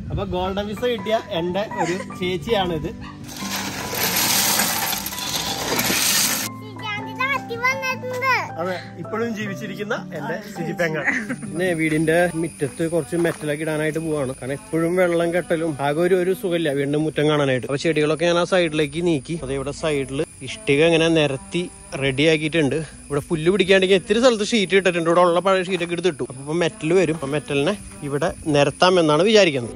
അപ്പൊ golden visa കിട്ടിയ എന്റെ ഒരു ചേച്ചിയാണിത്. അതെ, ഇപ്പോഴും ജീവിച്ചിരിക്കുന്ന എന്റെ സിജിപ്പെങ്ങ. പിന്നെ വീടിന്റെ മുറ്റത്ത് കുറച്ച് മെറ്റലൊക്കെ ഇടാനായിട്ട് പോവാണ്. കാരണം എപ്പോഴും വെള്ളം കെട്ടലും ആകെ ഒരു സുഖമില്ല വീടിന്റെ മുറ്റം കാണാനായിട്ട്. അപ്പൊ ചെടികളൊക്കെ ഞാൻ ആ സൈഡിലേക്ക് നീക്കി. അതെ, ഇവിടെ സൈഡില് ഇഷ്ടിക ഇങ്ങനെ നിരത്തി റെഡി ആക്കിയിട്ടുണ്ട്. ഇവിടെ പുല്ല് പിടിക്കാണ്ടെങ്കിൽ എത്തിരി സ്ഥലത്ത് ഷീറ്റ് ഇട്ടിട്ടുണ്ട്. ഇവിടെ ഉള്ള പഴയ ഷീറ്റൊക്കെ എടുത്തിട്ടു. അപ്പൊ മെറ്റൽ വരും. അപ്പൊ മെറ്റലിനെ ഇവിടെ നിരത്താം എന്നാണ് വിചാരിക്കുന്നത്.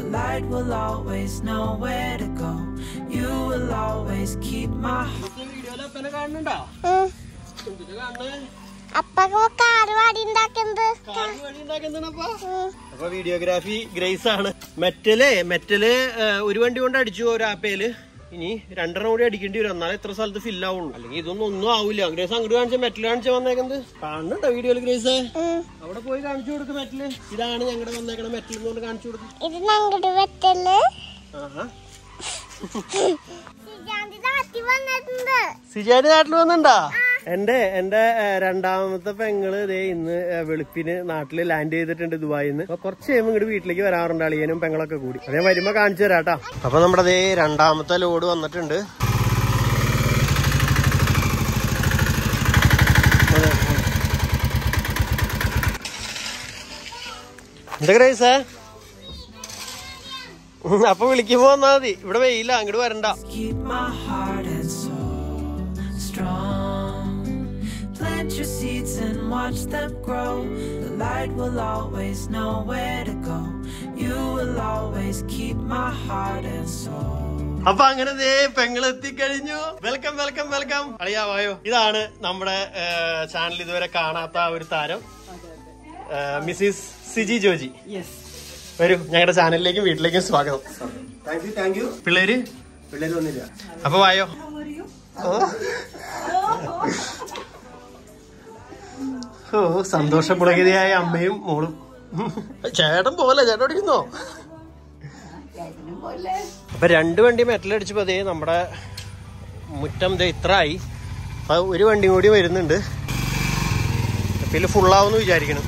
അപ്പൊ വീഡിയോഗ്രാഫി ഗ്രേസ് ആണ്. മെറ്റല് ഒരു വണ്ടി കൊണ്ട് അടിച്ചു ഒരാപ്പയില്. ഇനി 2 കൂടി അടിക്കേണ്ടി വരും, എന്നാലും എത്ര സ്ഥലത്ത് ഫില്ല് ആവുള്ളൂ. അല്ലെങ്കിൽ ഒന്നും ആവില്ല. ഗ്രേസ് അങ്ങോട്ട് കാണിച്ച മെറ്റൽ കാണിച്ച വന്നേക്കുന്നത് കാണുന്നുണ്ടോ വീഡിയോയില്? ഗ്രേസ് അവിടെ പോയി കാണിച്ചു കൊടുക്കും മെറ്റല്. ഇതാണ് ഞങ്ങളുടെ വന്നേക്കണ മെറ്റൽ എന്ന് പറഞ്ഞ് കാണിച്ചു കൊടുക്കും. സിജാന്റെ നാട്ടിൽ വന്നിണ്ടാ? എന്റെ രണ്ടാമത്തെ പെങ്ങള് ഇന്ന് വെളുപ്പിന് നാട്ടില് ലാൻഡ് ചെയ്തിട്ടുണ്ട് ദുബായിന്ന്. അപ്പൊ കുറച്ച് കഴിയുമ്പോൾ ഇങ്ങോട്ട് വീട്ടിലേക്ക് വരാറുണ്ട് അളിയനും പെങ്ങളൊക്കെ കൂടി. അതേ വരുമ്പോ കാണിച്ചു തരാട്ടാ. അപ്പൊ നമ്മുടെ രണ്ടാമത്തെ ലോഡ് വന്നിട്ടുണ്ട്. എന്താ ഗ്രേസേ? അപ്പൊ വിളിക്കുമ്പോ വന്നാ മതി. ഇവിടെ വെയില, അങ്ങോട്ട് വരണ്ട. Plant your seeds and watch them grow. The light will always know where to go. You will always keep my heart and soul. അപ്പൊ അങ്ങനെ പെങ്ങളെത്തിക്കഴിഞ്ഞു. Welcome welcome welcome. അളിയാവായോ? ഇതാണ് നമ്മുടെ ചാനൽ ഇതുവരെ കാണാത്ത ഒരു താരം, മിസ്സിസ് സിജി ജോജി. വരൂ, ഞങ്ങളുടെ ചാനലിലേക്കും വീട്ടിലേക്കും സ്വാഗതം. Thank you. പിള്ളേര് വന്നില്ല. അപ്പൊ വായോ. സന്തോഷപുളകിതയായ അമ്മയും മോളും. ചേട്ടൻ പോലെ ചേട്ടൻ ഇരിക്കുന്നോ? അപ്പൊ 2 വണ്ടി മെറ്റലടിച്ചപ്പോ നമ്മുടെ മുറ്റം ഇത്ര ആയി. അപ്പൊ ഒരു വണ്ടി കൂടി വരുന്നുണ്ട്. ഇതിൽ ഫുള്ളാവുമെന്ന് വിചാരിക്കണം.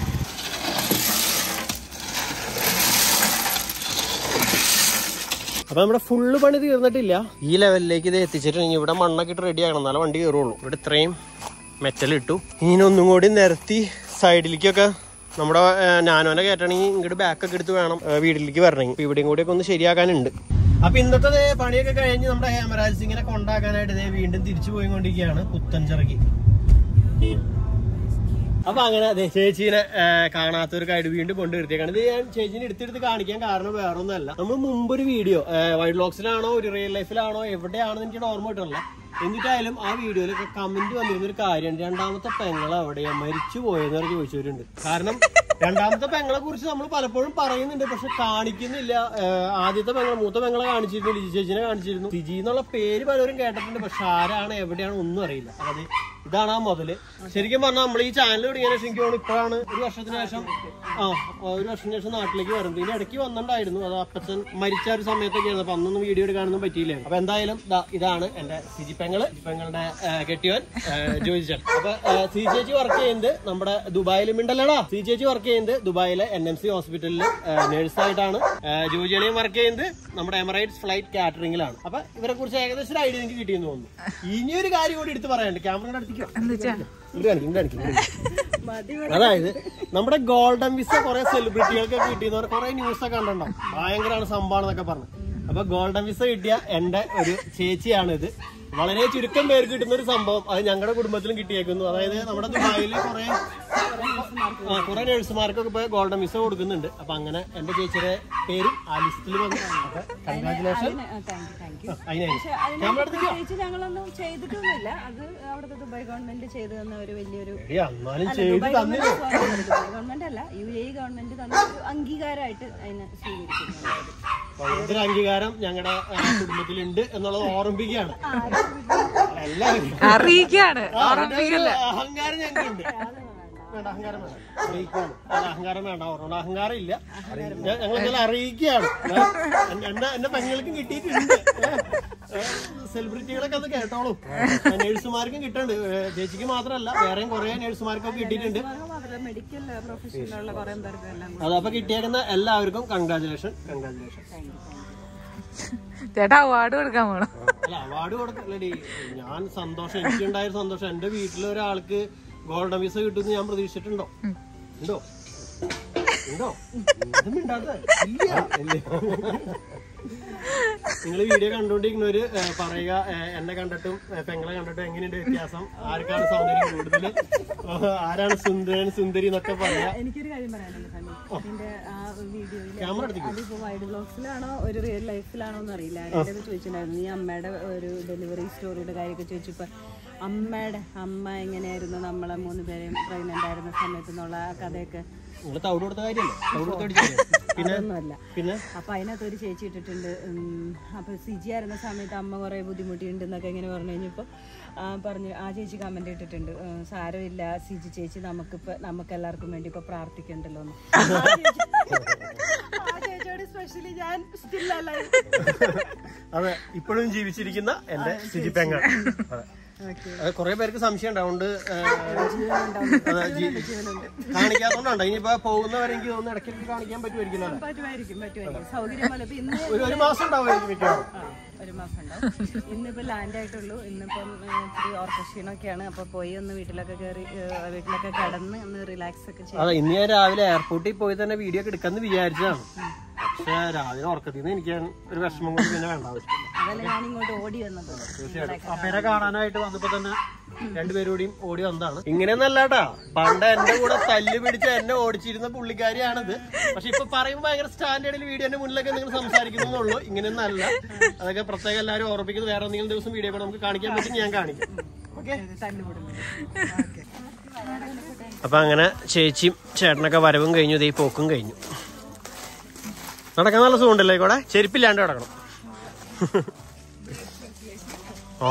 അപ്പൊ നമ്മുടെ ഫുള്ള് പണി തീർന്നിട്ടില്ല. ഈ ലെവലിലേക്ക് ഇത് എത്തിച്ചിട്ടുണ്ടെങ്കിൽ ഇവിടെ മണ്ണൊക്കെ ഇട്ട് റെഡി ആകണം, എന്നാലും വണ്ടി കയറുള്ളൂ. ഇവിടെ ഇത്രയും മെറ്റൽ ഇട്ടു. ഇനി ഒന്നും കൂടി നിരത്തി സൈഡിലേക്കൊക്കെ നമ്മുടെ നാനോനെ കയറ്റണമെങ്കിൽ ഇങ്ങോട്ട് ബാക്കൊക്കെ എടുത്ത് വേണം വീട്ടിലേക്ക് വരണമെങ്കിൽ. ഇവിടെയും കൂടിയൊക്കെ ഒന്ന് ശരിയാക്കാനുണ്ട്. അപ്പൊ ഇന്നത്തെ പണിയൊക്കെ കഴിഞ്ഞ് നമ്മുടെ ഹേമരാജ് സിംഗിനെ കൊണ്ടാക്കാനായിട്ട് വീണ്ടും തിരിച്ചു പോയിക്കൊണ്ടിരിക്കുകയാണ് പുത്തൻചിറക്കി. അപ്പൊ അങ്ങനെ ചേച്ചീനെ കാണാത്തവർക്കായിട്ട് വീണ്ടും കൊണ്ടുവരുത്തിയേക്കാണ്. ഇത് ഞാൻ ചേച്ചീനെ എടുത്തെടുത്ത് കാണിക്കാൻ കാരണം വേറൊന്നുമല്ല, നമ്മൾ മുമ്പൊരു വീഡിയോ വൈൽഡ് വ്ലോഗ്സിലാണോ ഒരു റിയൽ ലൈഫിലാണോ എവിടെയാണെന്ന് എനിക്ക് ഓർമ്മ കിട്ടില്ല. എന്നിട്ടായാലും ആ വീഡിയോയിലൊക്കെ കമന്റ് വന്നിരുന്ന ഒരു കാര്യമാണ്, രണ്ടാമത്തെ പെങ്ങളെ എവിടെയാ മരിച്ചു പോയെന്ന് ചോദിച്ചവരുണ്ട്. കാരണം രണ്ടാമത്തെ പെങ്ങളെ കുറിച്ച് നമ്മൾ പലപ്പോഴും പറയുന്നുണ്ട്, പക്ഷെ കാണിക്കുന്നില്ല. ആദ്യത്തെ പെങ്ങളെ, മൂത്ത പെങ്ങളെ കാണിച്ചിരുന്നു, ലിജി ചേച്ചിനെ കാണിച്ചിരുന്നു. ലിജി എന്നുള്ള പേര് പലരും കേട്ടിട്ടുണ്ട്, പക്ഷെ ആരാണ് എവിടെയാണ് ഒന്നും അറിയില്ല. അതായത് ഇതാണ് ആ മുതല്. ശരിക്കും പറഞ്ഞാൽ നമ്മൾ ഈ ചാനൽ തുടങ്ങിയ ശേഷം എനിക്ക് തോന്നുന്നു ഇപ്പോഴാണ് ഒരു വർഷത്തിന് ശേഷം നാട്ടിലേക്ക് വരുന്നത്. ഇതിന് ഇടയ്ക്ക് വന്നിട്ടുണ്ടായിരുന്നു, അത് അപ്പച്ചൻ മരിച്ച ഒരു സമയത്തൊക്കെയായിരുന്നു. അപ്പൊ അന്നൊന്നും വീഡിയോ എടുക്കാനൊന്നും പറ്റിയില്ല. അപ്പൊ എന്തായാലും ഇതാണ് എന്റെ സിജിപ്പെങ്ങളുടെ കെട്ടിയവൻ ജോജി ചേട്ടൻ. അപ്പൊ സി ചേച്ചി വർക്ക് ചെയ്യുന്നത് നമ്മുടെ ദുബായിൽ മിണ്ടല്ലടാ. സി ചേച്ചി വർക്ക് ചെയ്യുന്നത് ദുബായിലെ NMC ഹോസ്പിറ്റലിൽ നേഴ്സായിട്ടാണ്. ജോജികളെയും വർക്ക് ചെയ്യുന്നത് നമ്മുടെ എമിറേറ്റ്സ് ഫ്ലൈറ്റ് കാറ്ററിംഗിലാണ്. അപ്പൊ ഇവരെ കുറിച്ച് ഏകദേശം ഒരു ഐഡിയ എനിക്ക് കിട്ടിയെന്ന് തോന്നുന്നു. ഇനിയൊരു കാര്യം കൂടി എടുത്ത് പറയാനുണ്ട്. ക്യാമറയുടെ അടുത്തേക്ക് അതായത് നമ്മുടെ ഗോൾഡൻ വിസ കുറെ സെലിബ്രിറ്റികൾക്കൊക്കെ കിട്ടിയെന്ന് പറഞ്ഞാൽ കുറെ ന്യൂസൊക്കെ കണ്ടിട്ടുണ്ടാവും, ഭയങ്കരമാണ് സംഭവം എന്നൊക്കെ പറഞ്ഞു. അപ്പൊ ഗോൾഡൻ വിസ കിട്ടിയ എന്റെ ഒരു ചേച്ചിയാണിത്. വളരെ ചുരുക്കം പേർക്ക് കിട്ടുന്ന ഒരു സംഭവം. അത് ഞങ്ങളുടെ കുടുംബത്തിലും കിട്ടിയേക്കുന്നു. അതായത് നമ്മുടെ ദുബായില് കുറെ നഴ്സുമാർക്കൊക്കെ ഇപ്പൊ ഗോൾഡൻ വിസ കൊടുക്കുന്നുണ്ട്. അപ്പൊ അങ്ങനെ എന്റെ ചേച്ചിയുടെ പേരും ആ ലിസ്റ്റിൽ വന്നു. കൺഗ്രാറ്റുലേഷൻ. ഞങ്ങളൊന്നും ചെയ്തിട്ടൊന്നുമില്ല, അത് അവിടുത്തെ ദുബായ് ഗവൺമെന്റ് ചെയ്തു തന്ന ഒരു വലിയൊരു ഗവൺമെന്റ് അല്ല, UAE ഗവൺമെന്റ് തന്ന ഒരു അംഗീകാരമായിട്ട് അതിനെ സ്വീകരിക്കുന്നു. അംഗീകാരം ഞങ്ങളുടെ കുടുംബത്തിലുണ്ട് എന്നുള്ളത് ഓർമ്മിപ്പിക്കുകയാണ്. അഹങ്കാരം ഞങ്ങൾക്കുണ്ട്. അഹങ്കാരം വേണ്ട, ഓർമ്മ അഹങ്കാരം ഇല്ല. ഞങ്ങൾ ഇന്നലെ അറിയിക്കുകയാണ്. എന്റെ പെങ്ങൾക്കും കിട്ടിയിട്ടുണ്ട്. സെലിബ്രിറ്റികളൊക്കെ അത് കേട്ടോളൂ. നേഴ്സുമാർക്കും കിട്ടുന്നുണ്ട്, ചേച്ചിക്ക് മാത്രമല്ല വേറെയും കുറെ നേഴ്സുമാർക്കൊക്കെ കിട്ടിയിട്ടുണ്ട്. മെഡിക്കൽ പ്രൊഫഷനിലുള്ള കുറെ പേർക്ക് എല്ലാം അതപ്പൊ കിട്ടിയേക്കുന്ന എല്ലാവർക്കും കൺഗ്രാജുലേഷൻ. ചേട്ടാ അവാർഡ് കൊടുക്കാൻ പോണം. അല്ല അവാർഡ് കൊടുക്കല്ലടി, ഞാൻ സന്തോഷം, എനിക്കുണ്ടായ സന്തോഷം. എന്റെ വീട്ടിലൊരാൾക്ക് ഗോൾഡൻ വിസ കിട്ടുമെന്ന് ഞാൻ പ്രതീക്ഷിച്ചിട്ടുണ്ടോ? ഉണ്ടോ? നിങ്ങൾ വീഡിയോ കണ്ടോണ്ടിരിക്കുന്നവര് പറയുക, എന്നെ കണ്ടിട്ടും പെങ്ങളെ കണ്ടിട്ടും എങ്ങനെയുണ്ട് വ്യത്യാസം, ആർക്കാണ് സൗന്ദര്യം കൂടുതൽ, ആരാണ് സുന്ദരൻ സുന്ദരി എന്നൊക്കെ പറയാ. എനിക്കൊരു കാര്യം പറയാനുണ്ട് എന്റെ ആ വീഡിയോയിൽ, അതിപ്പോ വൈഡ് ബ്ലോഗ്സിലാണോ ഒരു റിയൽ ലൈഫിലാണോ എന്ന് അറിയില്ല, ആരുടെ ചോദിച്ചിട്ടുണ്ടായിരുന്നു ഈ അമ്മയുടെ ഒരു ഡെലിവറി സ്റ്റോറിയുടെ കാര്യമൊക്കെ ചോദിച്ചപ്പോ അമ്മ എങ്ങനെയായിരുന്നു നമ്മളെ 3 പേരെയും പ്രഗ്നന്റ് ആയിരുന്ന സമയത്ത് എന്നുള്ള ആ കഥയൊക്കെ അതൊന്നുമല്ല. അപ്പൊ അതിനകത്ത് ഒരു ചേച്ചി ഇട്ടിട്ടുണ്ട്, അപ്പൊ സിജി ആയിരുന്ന സമയത്ത് അമ്മ കുറെ ബുദ്ധിമുട്ടിയിട്ടുണ്ടെന്നൊക്കെ ഇങ്ങനെ പറഞ്ഞു കഴിഞ്ഞപ്പോ പറഞ്ഞു ആ ചേച്ചി കമന്റ് ഇട്ടിട്ടുണ്ട്, സാരമില്ല സിജി ചേച്ചി നമുക്ക് എല്ലാവർക്കും വേണ്ടി ഇപ്പൊ പ്രാർത്ഥിക്കണ്ടല്ലോ എന്ന്. ആ ചേച്ചിയോട് സ്പെഷ്യലി ഞാൻ സ്റ്റിൽ അലൈവ്. അതെ, ഇപ്പോഴും ജീവിച്ചിരിക്കുന്ന എന്റെ സിജി പെങ്ങൾ. കൊറേ പേർക്ക് സംശയം ഉണ്ടാവുണ്ട്, കാണിക്കാത്തോണ്ടോ ഇനിയിപ്പോ പോകുന്നവരെങ്കിൽ തോന്നുന്നു ഇടയ്ക്ക് കാണിക്കാൻ പറ്റുമായിരിക്കും. ഒരു മാസം ഉണ്ടാവുമായിരിക്കും മിക്കവാറും. ഒരു മാസം ഉണ്ടാവും. ഇന്നിപ്പോ ലാൻഡ് ആയിട്ടുള്ളൂ. ഇന്നിപ്പം ഇത്തിരി ഓർക്കക്ഷീണൊക്കെയാണ്. അപ്പൊ പോയി ഒന്ന് വീട്ടിലൊക്കെ കിടന്ന് ഒന്ന് റിലാക്സ് ഒക്കെ ചെയ്യും. അതെ, ഇന്ന് ഞാൻ രാവിലെ എയർപോർട്ടിൽ പോയി തന്നെ വീഡിയോ ഒക്കെ എടുക്കാന്ന് വിചാരിച്ചതാണ്. പക്ഷെ രാവിലെ ഉറക്കത്തിന്ന് എനിക്ക് ഒരു വിഷമം കൊണ്ട് പിന്നെ വേണ്ട ആവശ്യമില്ല. അതല്ല ഞാൻ ഇങ്ങോട്ട് ഓടി വന്നത്. തീർച്ചയായിട്ടും അപ്പേരെ കാണാനായിട്ട് വന്നപ്പോ തന്നെ രണ്ടുപേരോടെയും ഓടി വന്നതാണ്. ഇങ്ങനെയൊന്നല്ലാട്ടാ, പണ്ട് എന്റെ കൂടെ തല്ല് പിടിച്ച് എന്നെ ഓടിച്ചിരുന്ന പുള്ളിക്കാരിയാണിത്. പക്ഷെ ഇപ്പൊ പറയുമ്പോ ഭയങ്കര സ്റ്റാൻഡേർഡിൽ വീഡിയോന്റെ മുന്നിലൊക്കെ നിങ്ങൾ സംസാരിക്കുന്നുള്ളൂ. ഇങ്ങനെയൊന്നും അല്ല. അതൊക്കെ പ്രത്യേകം എല്ലാവരും ഓർപ്പിക്കുന്നത്. വേറെ എന്തെങ്കിലും ദിവസം വീഡിയോ കൂടെ നമുക്ക് കാണിക്കാൻ പറ്റും, ഞാൻ കാണിക്കാം. ഓക്കെ. അപ്പൊ അങ്ങനെ ചേച്ചിയും ചേട്ടനൊക്കെ വരവും കഴിഞ്ഞു, ദേ പോക്കും കഴിഞ്ഞു. നടക്കാൻ നല്ല സുഖമുണ്ടല്ലേ കൂടെ? ചെരുപ്പില്ലാണ്ട് കിടക്കണം. ആ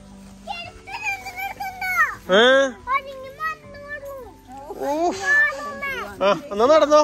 എന്നാ നടന്നോ.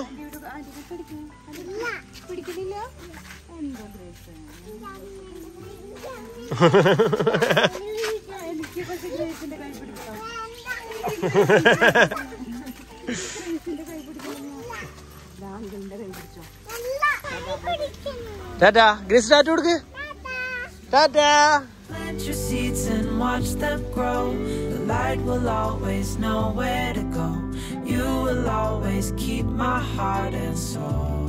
ടാറ്റാ ഗ്രേസ്, ടാറ്റ കൊടുക്ക്. Tata. Plant your seeds and watch them grow. The light will always know where to go. You will always keep my heart and soul.